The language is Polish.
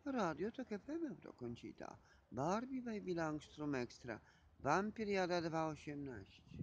Radio Tok FM Euroconsita, Barbie Baby Langstrom Extra, Vampiriada 218.